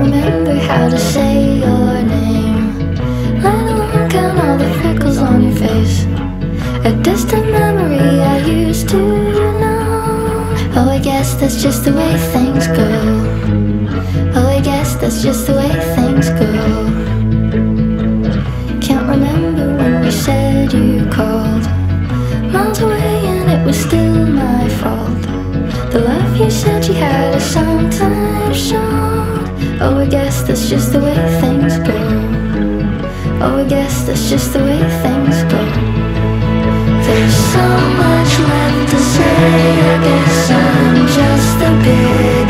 remember how to say your name, let alone count all the freckles on your face. A distant memory I used to know. Oh, I guess that's just the way things go. Oh, I guess that's just the way things go. Can't remember when you said you called, miles away and it was still my fault. The love you said you had is sometimes shown. Oh, I guess that's just the way things go. Oh, I guess that's just the way things go. There's so much left to say, I guess I'm just a bit